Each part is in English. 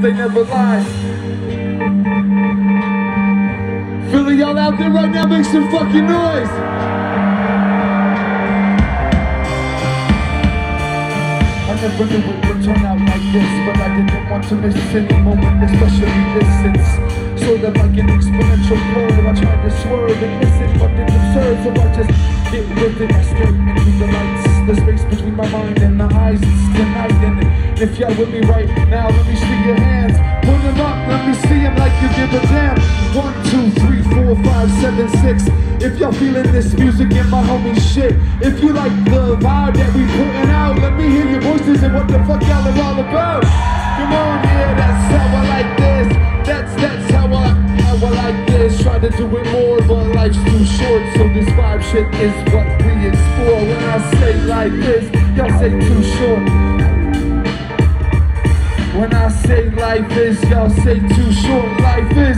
they never lie. Philly, y'all out there right now, make some fucking noise. I never knew it would turn out like this, but I didn't want to miss any moment, especially distance. So that like an exponential curve, I tried to swerve and miss it, but didn't observe. So I just get with it, I stare into the lights, the space between my mind and the eyes. It's tonight, and if y'all with me right now, let me see your hands. Put them up, let me see them like you give a damn. 1, 2, 3, 4, 5, 7, 6. If y'all feeling this music and my homie shit, if you like the vibe that we putting out, let me hear your voices and what the fuck y'all are all about. Come on, yeah, that's how I like this. That's how I like this. Try to do it more, but life's too short, so this vibe shit is what we explore. When I say like this, y'all say too short. When I say life is, y'all say too short. Life is.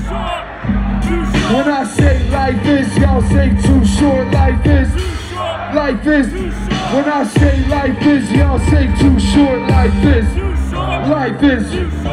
When I say life is, y'all say too short. Life is. Life is. When I say life is, y'all say too short. Life is. Life is.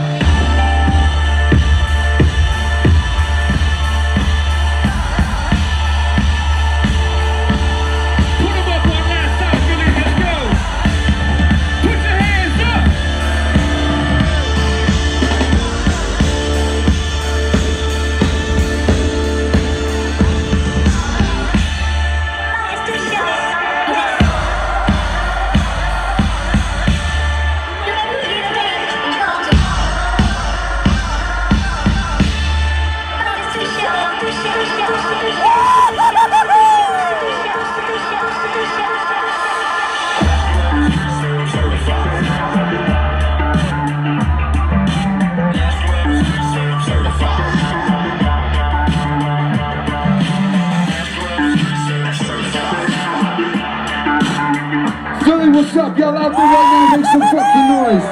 What's up, y'all out there right now? Make some fucking noise.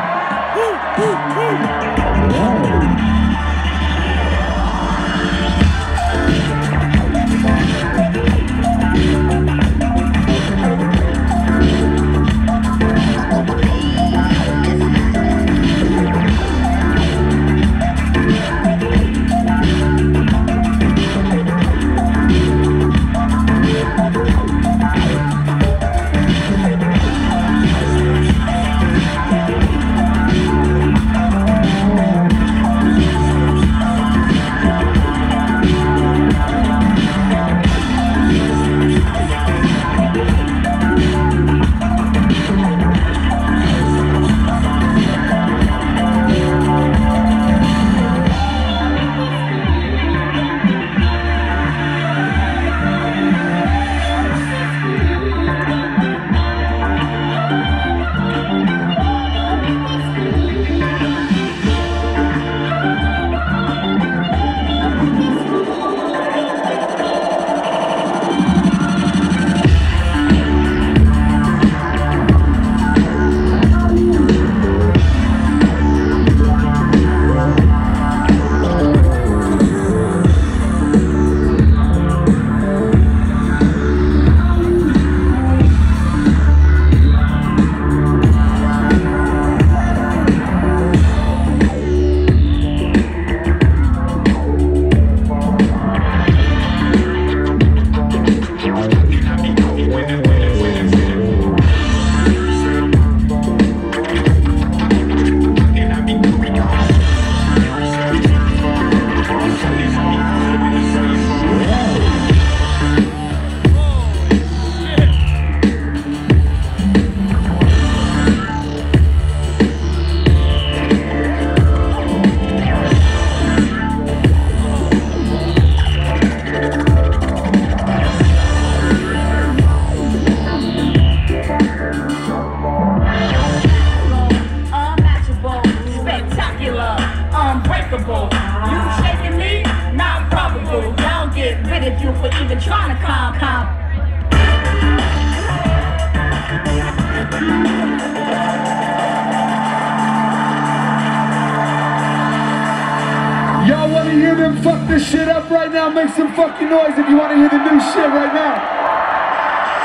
Y'all want to hear them fuck this shit up right now? Make some fucking noise if you want to hear the new shit right now.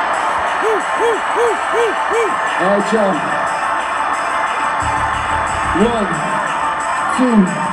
Alright, y'all. 1, 2.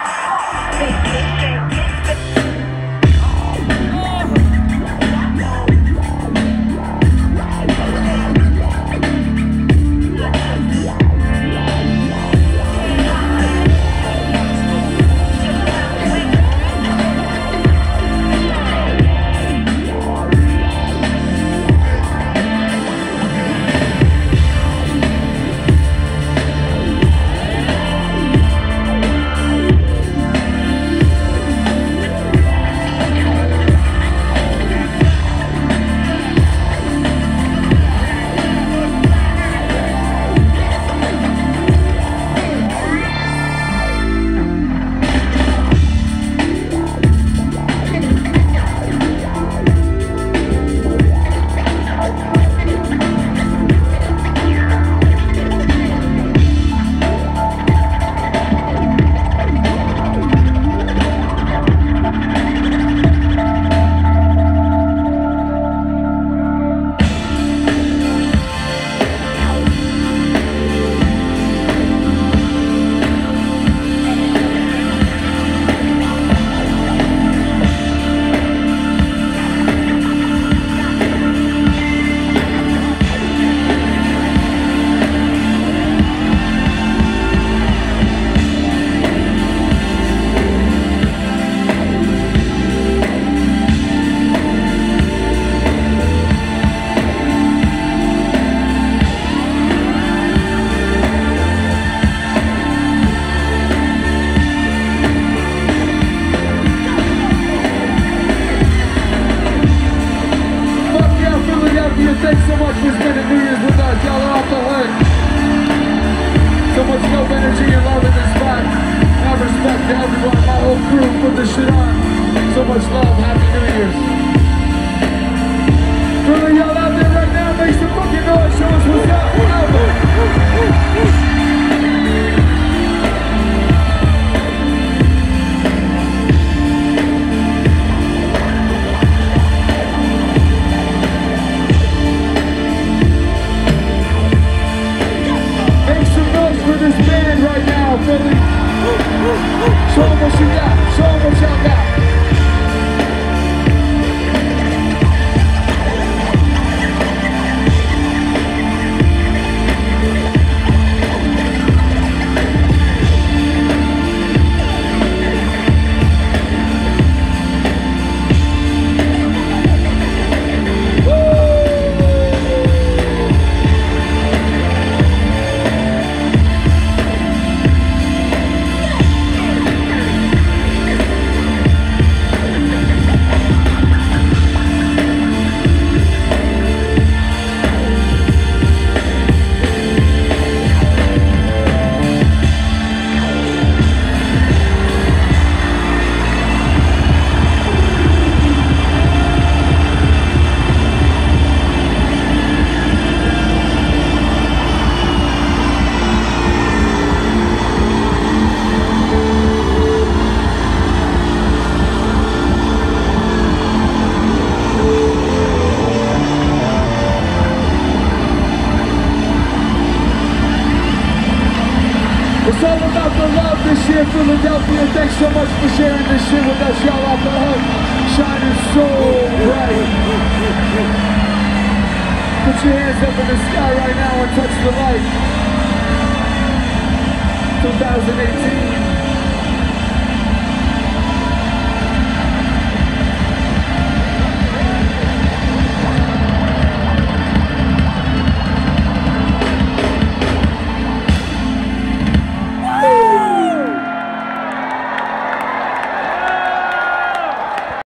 Thanks so much for spending New Year's with us. Y'all are off the hook. So much dope energy and love in this spot. I have respect to everyone, my whole crew, put this shit on. So much love. Happy New Year's. For the y'all out there right now, make some fucking noise. Show us what's up. Show them what you got, show them what y'all got. It's all about the love this year, Philadelphia. Thanks so much for sharing this shit with us. Y'all off the hook, shining so bright. Put your hands up in the sky right now and touch the light. 2018.